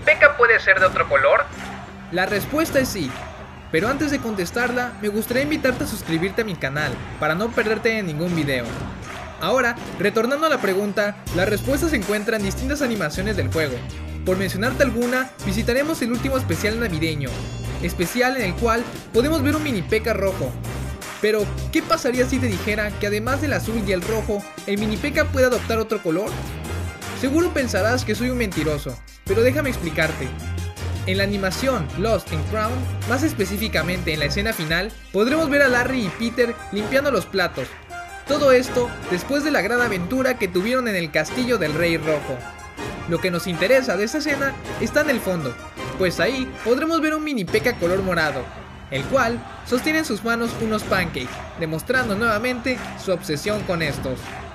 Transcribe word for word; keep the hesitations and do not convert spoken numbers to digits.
P.E.K.K.A puede ser de otro color? La respuesta es sí. Pero antes de contestarla, me gustaría invitarte a suscribirte a mi canal, para no perderte en ningún video. Ahora, retornando a la pregunta, la respuesta se encuentra en distintas animaciones del juego. Por mencionarte alguna, visitaremos el último especial navideño, especial en el cual podemos ver un mini P.E.K.K.A rojo. Pero, ¿qué pasaría si te dijera que además del azul y el rojo, el mini P.E.K.K.A puede adoptar otro color? Seguro pensarás que soy un mentiroso, pero déjame explicarte. En la animación Lost in Crown, más específicamente en la escena final, podremos ver a Larry y Peter limpiando los platos. Todo esto después de la gran aventura que tuvieron en el castillo del Rey Rojo. Lo que nos interesa de esta escena está en el fondo, pues ahí podremos ver un mini P.E.K.K.A color morado, el cual sostiene en sus manos unos pancakes, demostrando nuevamente su obsesión con estos.